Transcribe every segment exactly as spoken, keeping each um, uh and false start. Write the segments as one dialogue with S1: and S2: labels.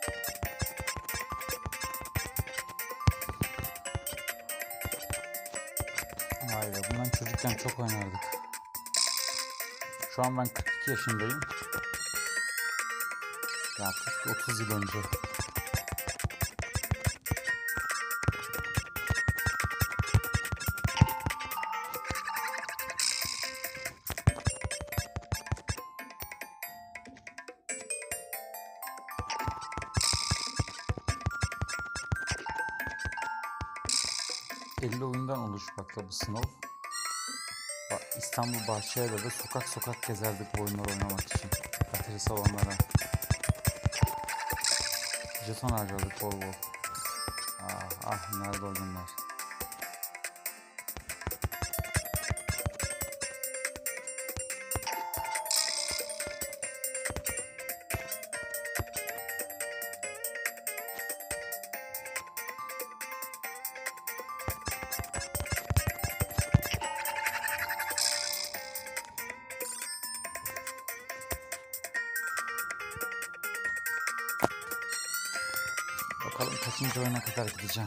S1: Vay be, bundan çocukken çok oynardık. Şu an ben kırk iki yaşındayım. Yaklaşık otuz yıl önce. elli oyundan oluşmakta bu sınav. İstanbul Bahçelievler'de sokak sokak gezerdik bu oyunları oynamak için. Atari salonlara. Jeton harcadık bol bol. Ah, ah nerede o günler. Bakalım kaçıncı oyuna kadar gideceğim.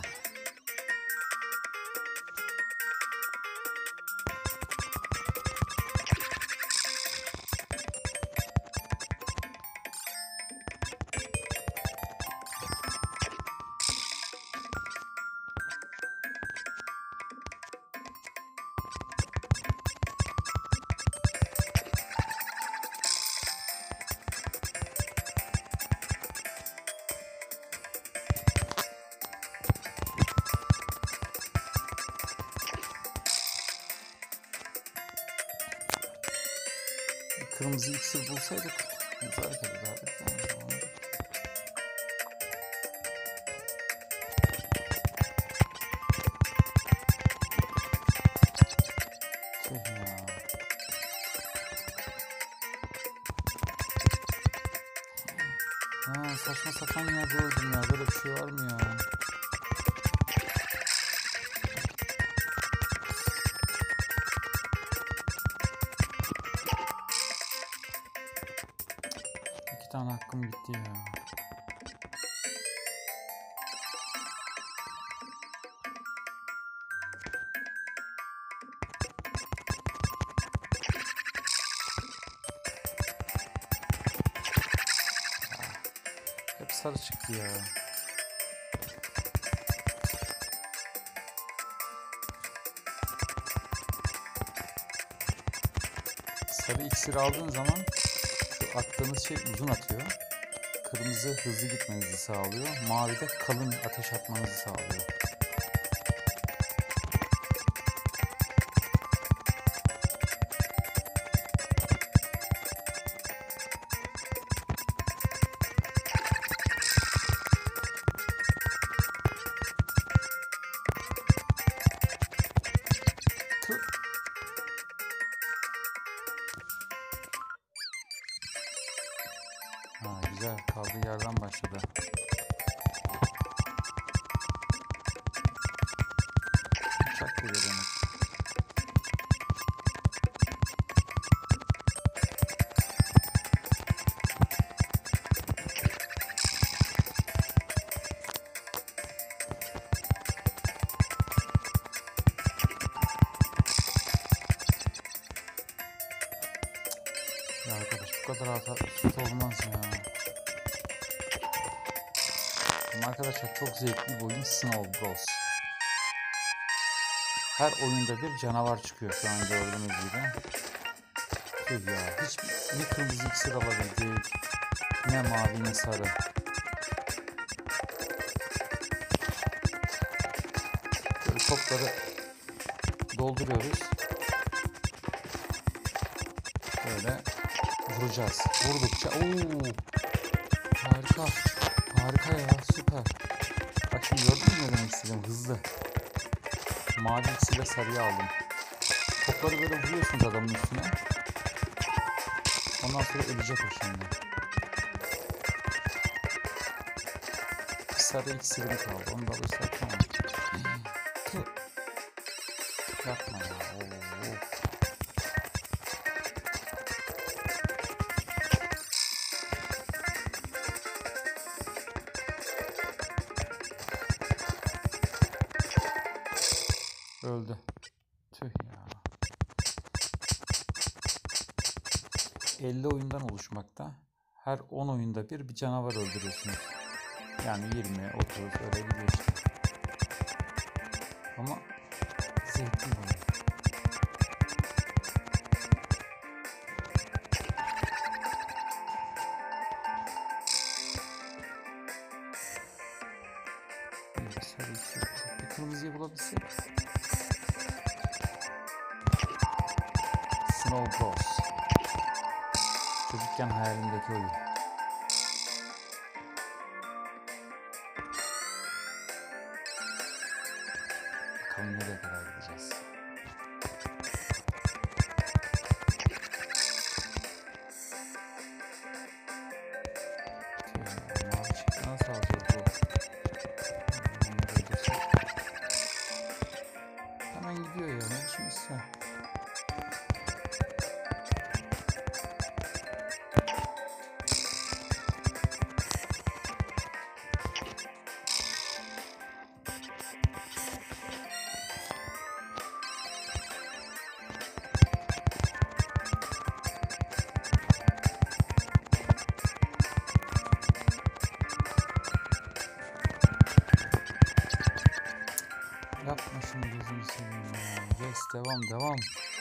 S1: Kırmızı iksir bulsaydık güzel hareket ederdik. Tüh ya. Ha, saçma sapan yerde öldüm ya. Böyle bir şey var mı ya? İki tane hakkım gitti ya. Hep sarı çıktı ya. Sarı iksir aldığın zaman şu attığınız şey uzun atıyor. Kırmızı hızlı gitmenizi sağlıyor. Mavi de kalın ateş atmanızı sağlıyor. Ha, güzel, kaldığı yerden başladı. Uçak geliyor demek. Ya arkadaş, bu kadar hata olmaz ya. Ama arkadaşlar çok zevkli bir oyun Snow Bros. Her oyunda bir canavar çıkıyor şu an gördüğünüz gibi. Tüh ya, hiç ne kırmızı iksir alabildik, ne mavi ne sarı. Böyle topları dolduruyoruz. Böyle vuracağız. Vurdukça ooo, harika. Harika ya, süper. Bak şimdi gördün mü ne demek istedim? Hızlı. Mavi iksirle sarıyı aldım. Topları böyle vuruyorsunuz adamın üstüne. Ondan sonra ölecek o şimdi. Bir sarı iksirim kaldı. Onu da alırsak tamam. Yapma ya. Oo. Öldü. Tüh ya. elli oyundan oluşmakta. Her on oyunda bir bir canavar öldürüyorsunuz. Yani yirmi, otuz öyle gidiyor işte. Ama zevkli bir oyun. Bir sarı iksir bulduk. Bir kırmızıyı bulabilsek. Snow Bros. Çocukken hayalimdeki oyun. Bakalım nereye kadar gideceğiz. Mavi çıktı, nasıl alacağız bu? Hemen gidiyor ya, ne biçim ister. Yapma şunu, gözünü seveyim ya. Yes, devam devam.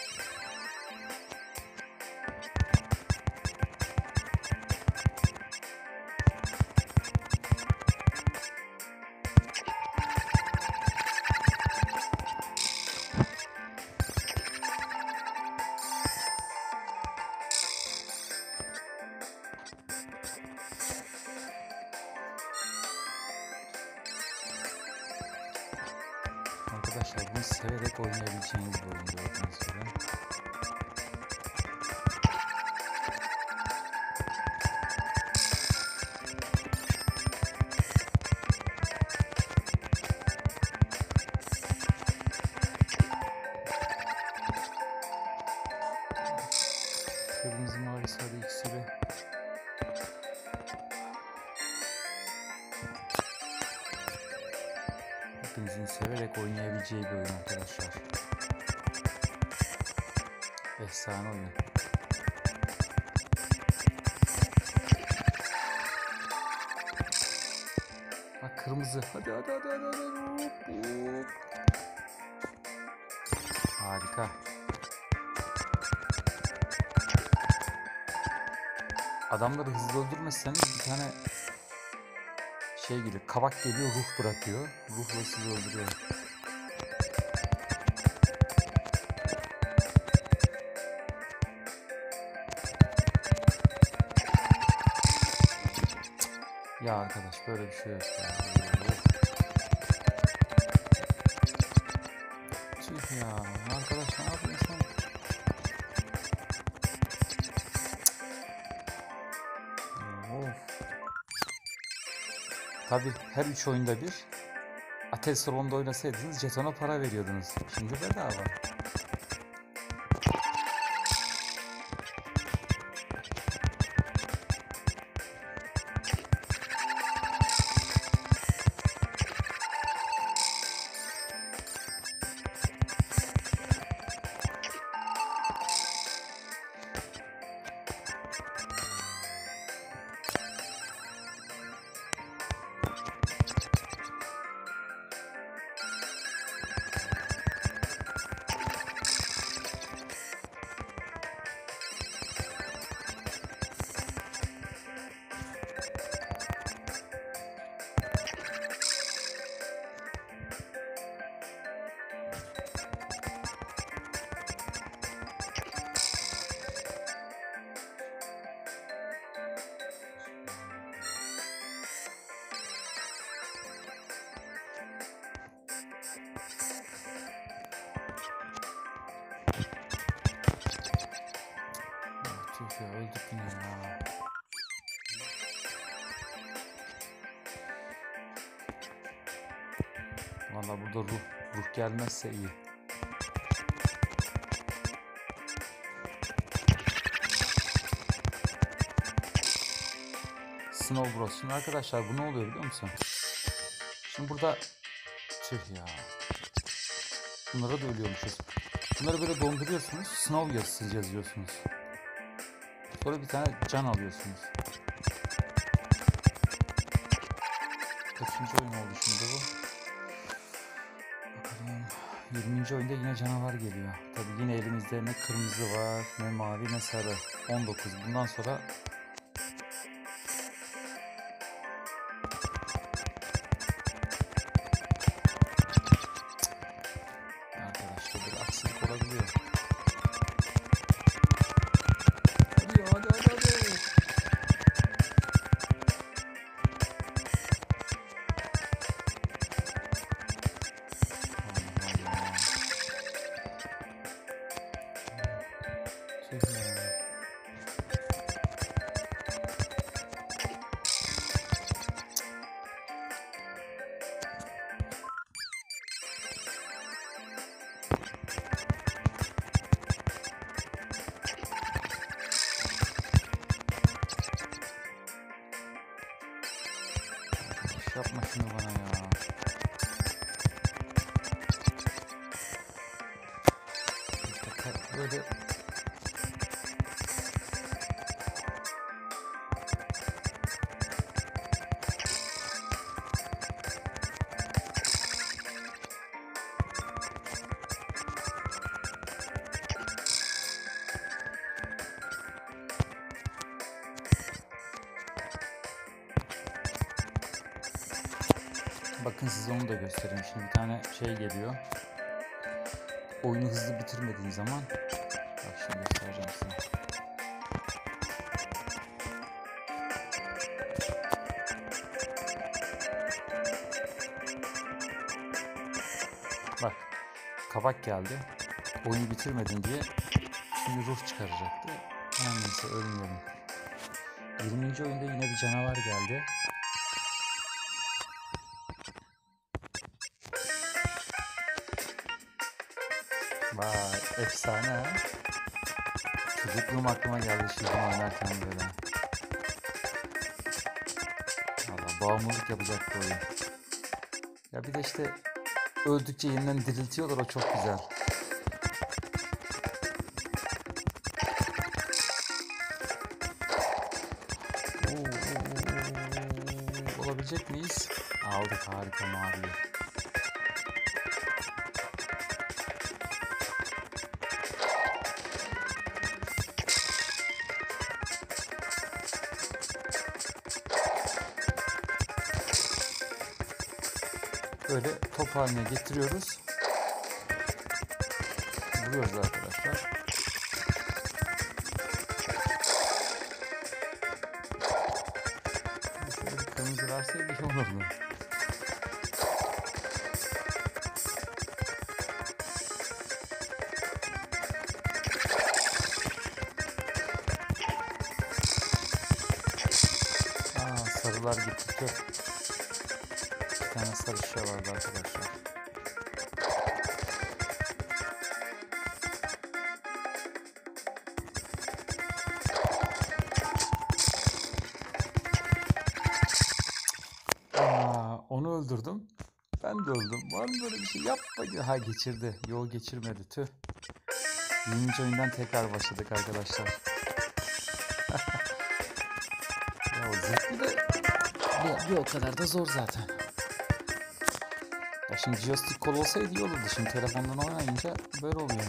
S1: Arkadaşlar bunu severek oynayabileceğiniz bir oyun gördüğünüz gibi. Kırmızı, mavi, sarı iksiri. Hepinizin severek oynayabileceği bir oyun arkadaşlar. Efsane oyun. Bak kırmızı. Hadi hadi hadi hadi. hadi. Hop, hop. Harika. Adamları hızlı öldürmezseniz bir tane şey geliyor, kabak geliyor, ruh bırakıyor. Ruhla sizi öldürüyor. Ya arkadaş böyle bir şey yok ya. Tüh ya. Arkadaş ne yapıyorsun? Of. Tabi her üç oyunda bir Atel salonda oynasaydınız jetona para veriyordunuz. Şimdi bedava. Tüh ya, öldük yine ya. Valla burada ruh, ruh gelmezse iyi. Snow Bros. Şimdi arkadaşlar bu ne oluyor biliyor musun? Şimdi burada tüh ya. Bunlara da ölüyormuşuz. Bunları böyle donduruyorsunuz. Sınav yazısı yazıyorsunuz. Sonra bir tane can alıyorsunuz. Kaçıncı oyun oldu şimdi bu? Bakalım. yirminci oyunda yine canavar geliyor. Tabi yine elimizde ne kırmızı var, ne mavi, ne sarı. on dokuz. Bundan sonra arkadaşlar bir aksilik olabiliyor. Hadi hadi hadi hadi. Yapma şunu bana ya. Böyle bakın size onu da göstereyim. Şimdi bir tane şey geliyor. Oyunu hızlı bitirmediğin zaman, bak şimdi göstereceğim size. Bak, kabak geldi. Oyunu bitirmedin diye şimdi ruh çıkaracaktı. Her neyse, ölmeyelim. yirminci oyunda yine bir canavar geldi. Vay, efsane ha. Çocukluğum aklıma geldi şimdi oynarken böyle. Valla bağımlılık yapacak bu oyun. Ya bir de işte öldükçe yeniden diriltiyorlar, o çok güzel. Oo, oo, oo. Olabilecek miyiz? Aldık, harika mavi. Böyle top haline getiriyoruz. Vuruyoruz arkadaşlar. Şöyle bir kırmızı verseydik olurdu. Aa, sarılar gitti. Bir tane sarı şey vardı arkadaşlar. Aa, onu öldürdüm. Ben de öldüm. Var mı böyle bir şey? Yapma. Ha, geçirdi. Yo, geçirmedi. Tüh. yirminci oyundan tekrar başladık arkadaşlar. Ya o zevkli de bir, bir o kadar da zor zaten. Ya şimdi joystick kol olsaydı iyi olurdu. Şimdi telefondan oynayınca böyle oluyor.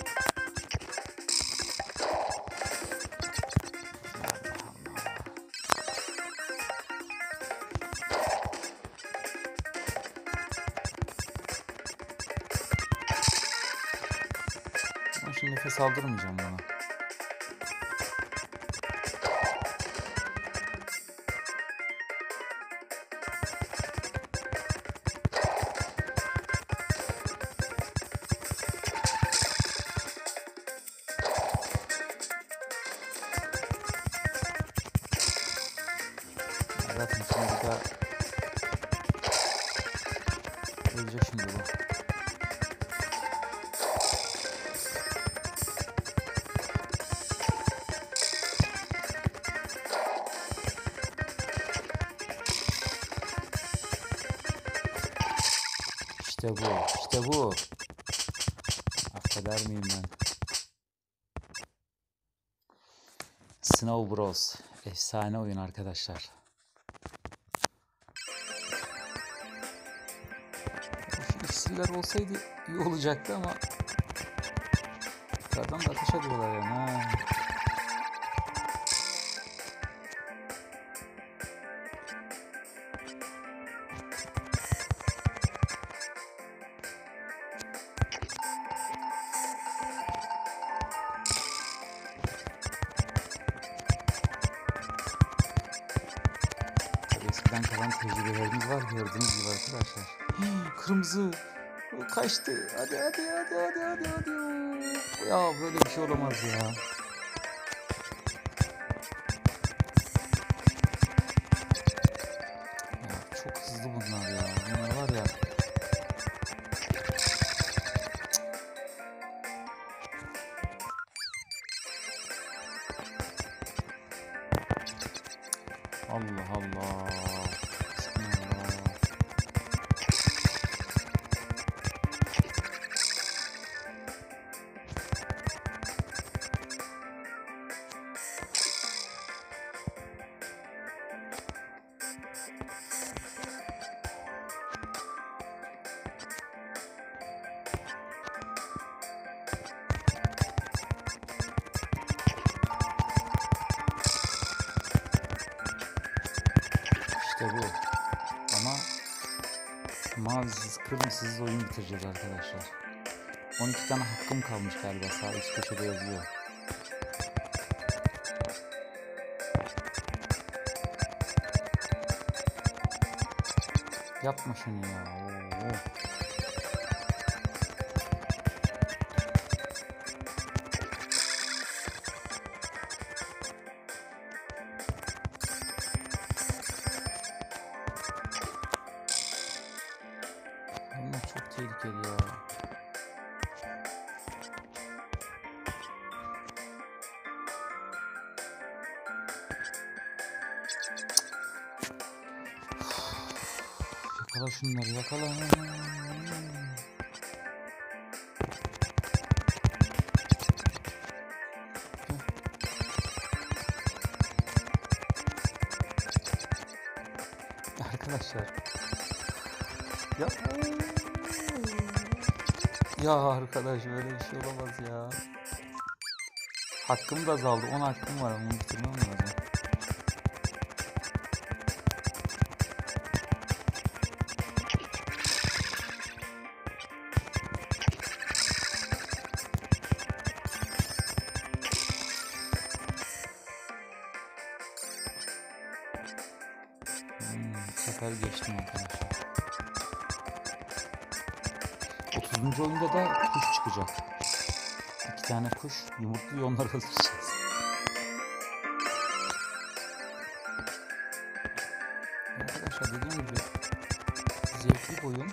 S1: Ama şimdi nefes aldırmayacağım bana. Zaten şimdi bir daha ölecek şimdi bu. İşte bu, işte bu. Kader miyim ben? Snow Bros. Efsane oyun arkadaşlar. Şu iksirler olsaydı iyi olacaktı ama yukarıdan da ateş ediyorlar yani. Ha. Eskiden kalan tecrübelerimiz var gördüğünüz gibi arkadaşlar. Hii, kırmızı kaçtı. Hadi hadi hadi hadi hadi hadi. Ya böyle bir şey olamaz ya. Ya çok hızlı bunlar ya. Bunlar var ya. Allah Allah. Bismillah. İşte bu. Ama mavisiz, kırmızısız oyun bitireceğiz arkadaşlar. on iki tane hakkım kalmış galiba. Sağ üst köşede yazıyor. Yapma şunu ya. Oo. Bunlar çok tehlikeli ya. Yakala şunları, yakala. Arkadaşlar. Ya. Ya arkadaş böyle bir şey olamaz ya. Hakkım da azaldı. on hakkım var. Onu bitirmem lazım. Hmm, bu sefer geçtim arkadaşlar. otuzuncu oyunda da kuş çıkacak. İki tane kuş yumurtluyor, onları öldüreceğiz. Arkadaşlar dediğim gibi zevkli bir oyun.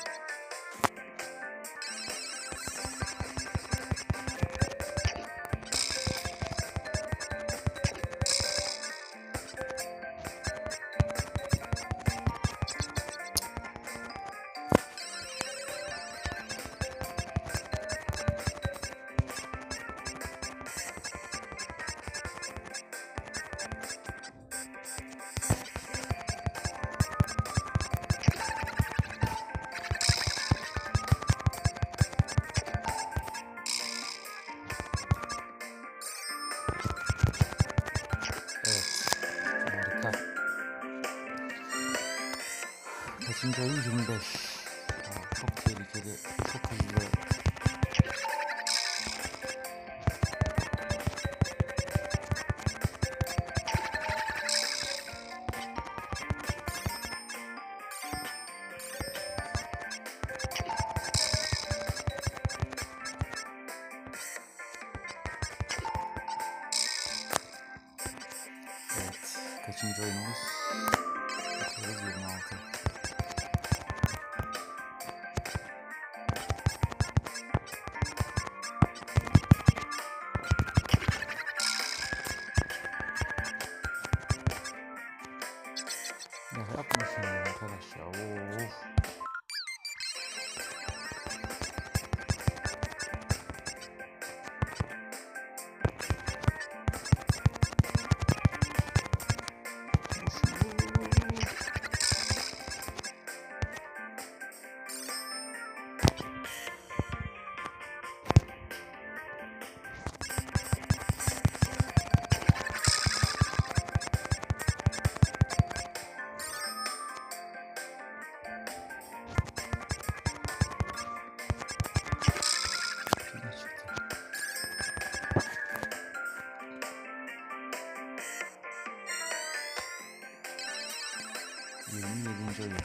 S1: Kaçıncı oyun? yirmi beş. Aa, çok tehlikeli, çok hızlı. Evet, kaçıncı oyunumuz? yirmi altı. Ya yapma şunu ya arkadaş ya. Of. yirmi yedinci oyun.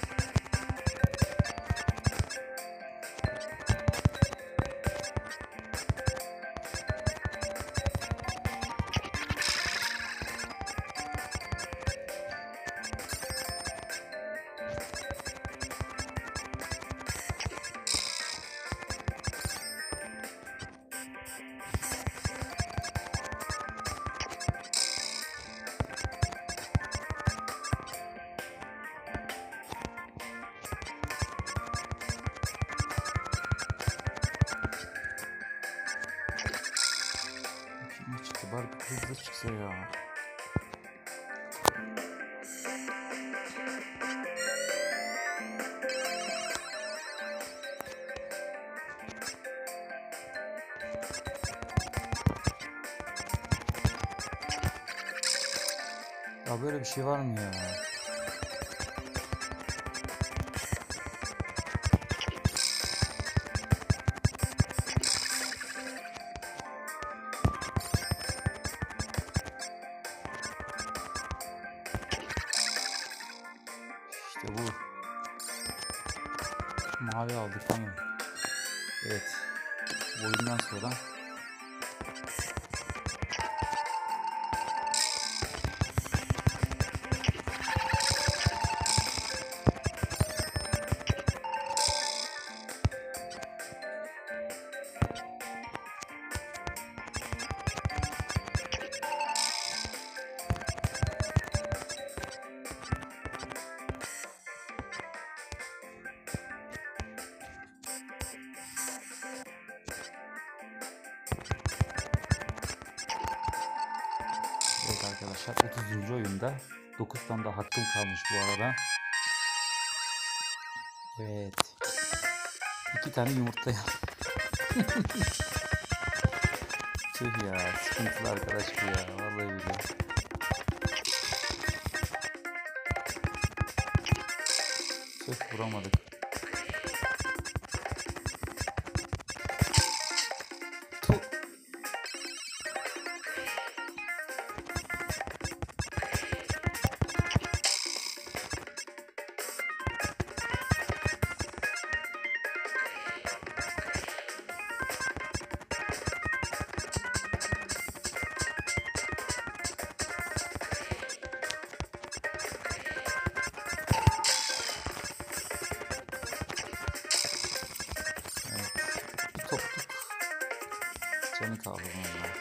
S1: Ne çıktı? Bari bir hızlı çıksa ya. Ya böyle bir şey var mı ya? İşte bu. Mavi aldık tamam. Evet. Bu oyundan sonra evet arkadaşlar otuzuncu oyunda dokuz tane daha hakkım kalmış bu arada. Evet. iki tane yumurta ya. Tüh ya, sıkıntılı arkadaş bu ya. Vallahi billahi. Tüh, vuramadık. Tuh. Topluk canı kaldı bununla.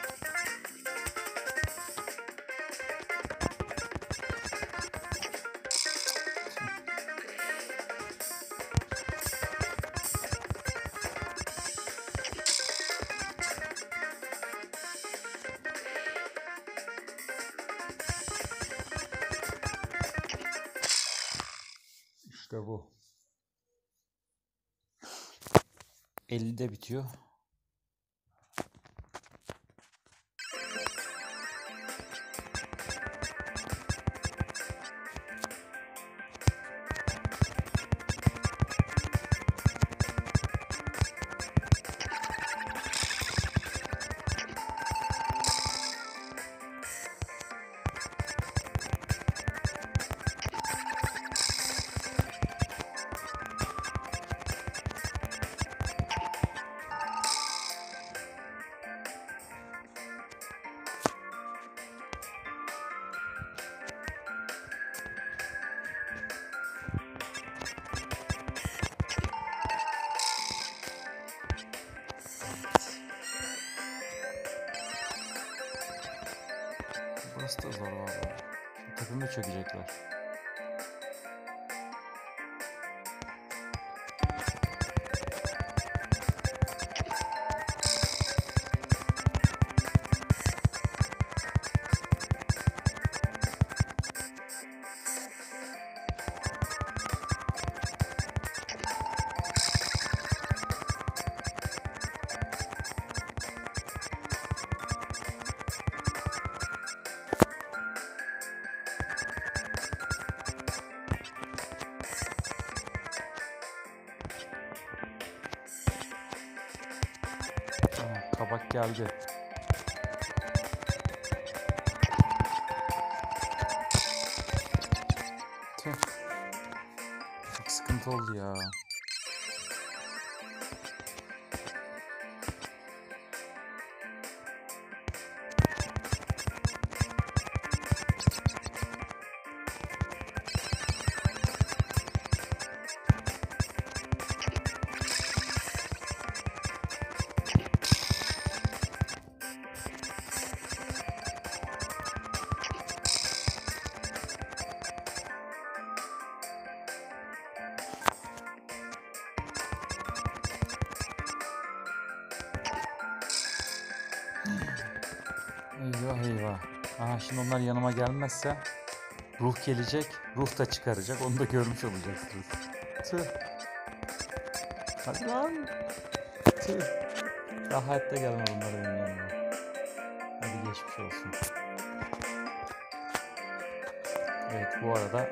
S1: İşte bu. ellide bitiyor. Burası da zor valla. Tepeme çökecekler. Kabak geldi. Tüh. sıkıntı oldu ya. Eyvah eyvah. Aha, şimdi onlar yanıma gelmezse ruh gelecek. Ruh da çıkaracak. Onu da görmüş olacaksınız. Tüh. Hadi lan. Tüh. Daha hayatta gelmez onlar benim yanıma. Hadi geçmiş olsun. Evet, bu arada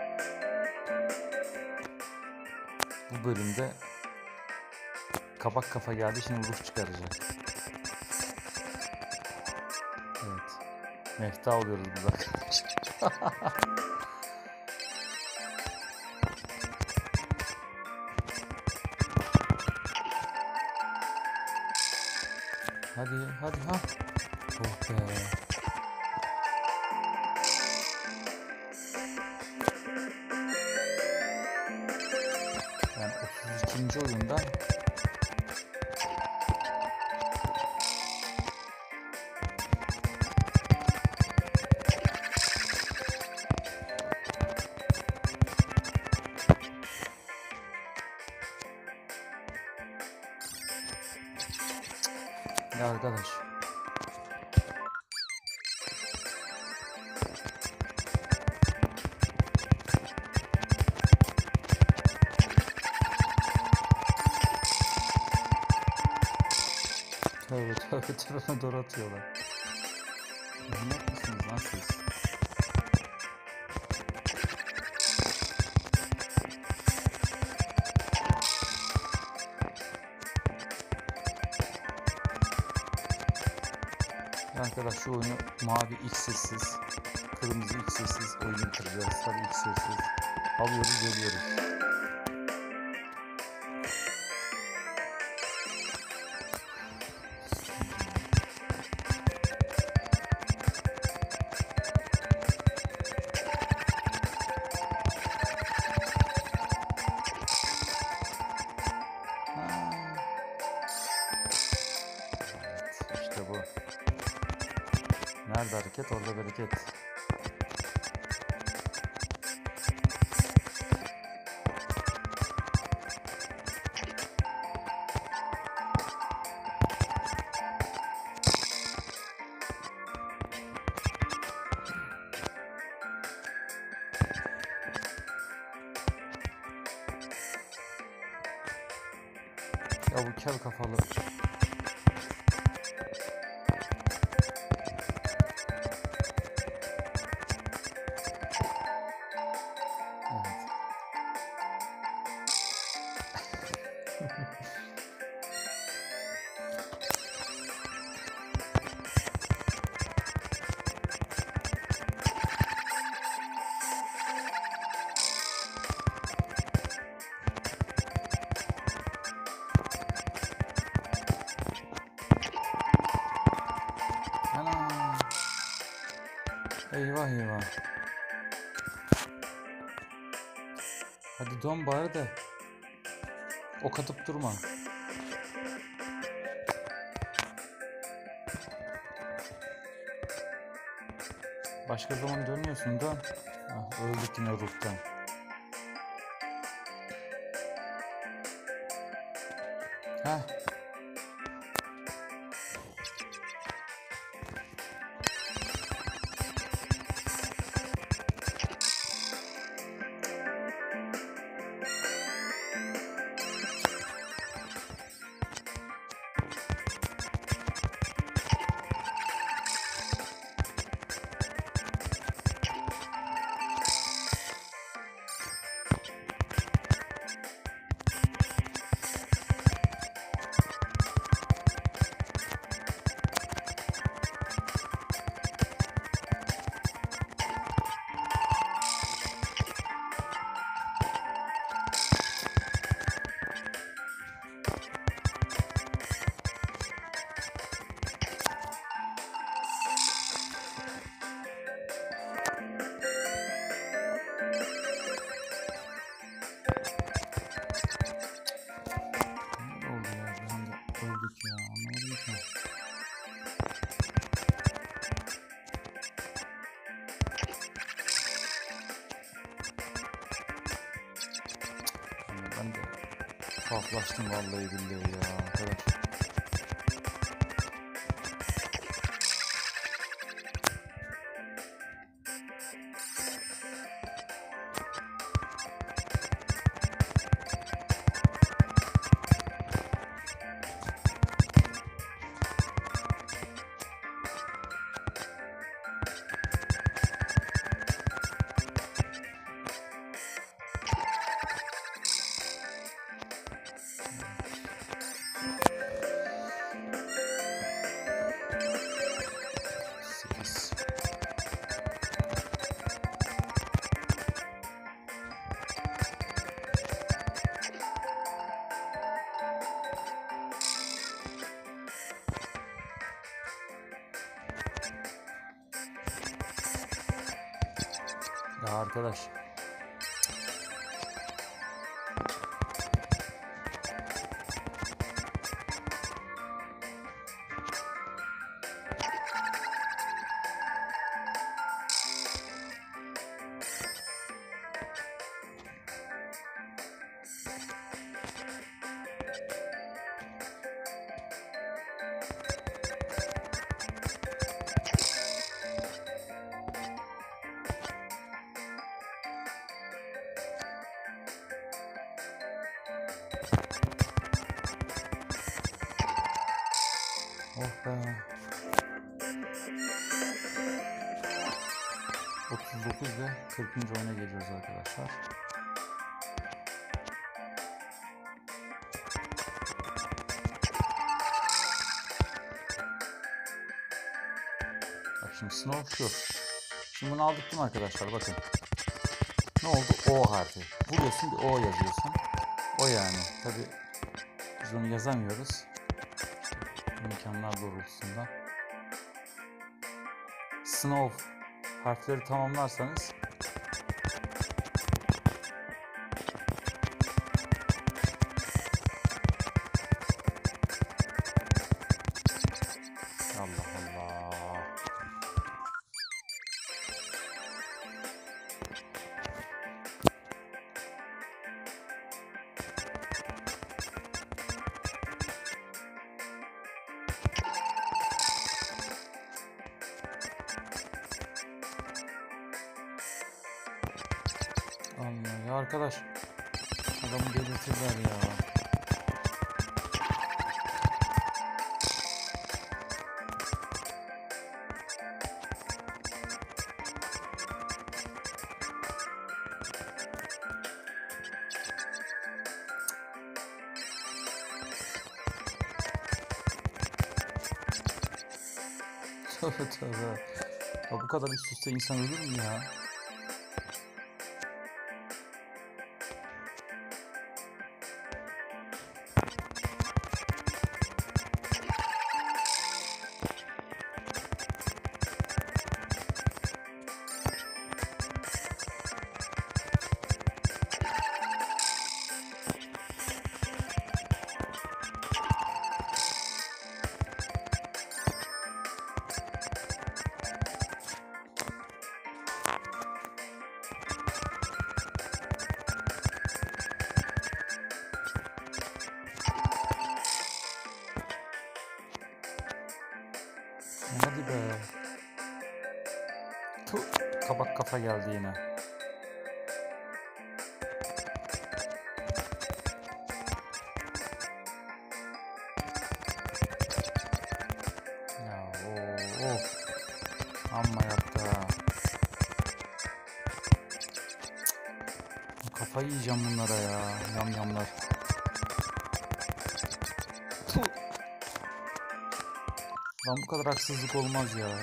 S1: bu bölümde kabak kafa geldi. Şimdi ruh çıkaracak. Evet. Mefta oluyoruz biz arkadaşlar. Hadi hadi ha. Oh be. Yani otuz ikinci oyunda ya arkadaş. Tövbe tövbe tövbe, doğru atıyorlar. Manyak mısınız lan siz? Arkadaş, şu oyunu mavi iksirsiz, kırmızı iksirsiz oyunu bitireceğiz. Tabii iksirsiz. Alıyoruz, geliyoruz. Nerede hareket, orada bereket. Ya bu kel kafalı. Ana. Eyvah eyvah. Hadi dön bari de. Ok atıp durma. Başka zaman dönüyorsun da. Ah, öldük yine ruhtan. Heh. Tuhaflaştım vallahi billahi ya arkadaş. Ya arkadaş. Oh be. otuz dokuz ve kırkıncı oyuna geliyoruz arkadaşlar. Bak şimdi Snow şu. Şimdi bunu aldık değil mi arkadaşlar? Bakın. Ne oldu? O harfi. Vuruyorsun bir O yazıyorsun. O yani. Tabi biz onu yazamıyoruz. İmkanlar doğrultusunda. Snow harfleri tamamlarsanız Allah Allah. Allah ya arkadaş. Adamı delirtirler ya. Tövbe tövbe. Ya bu kadar üst üste insan ölür mü ya? Hadi be. Tuh, kabak kafa geldi yine. Ya o oh. Amma yaptı ha. Kafayı yiyeceğim bunlara ya. Yamyamlar. Tuh. Lan bu kadar haksızlık olmaz ya.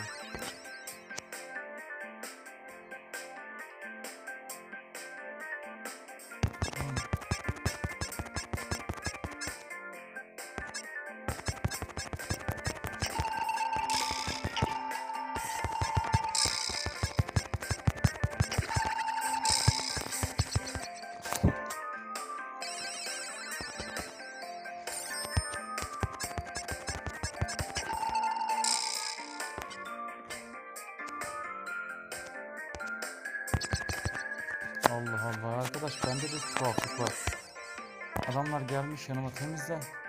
S1: Allah Allah arkadaş, bende de tuhaflık var. Adamlar gelmiş yanıma, temizle.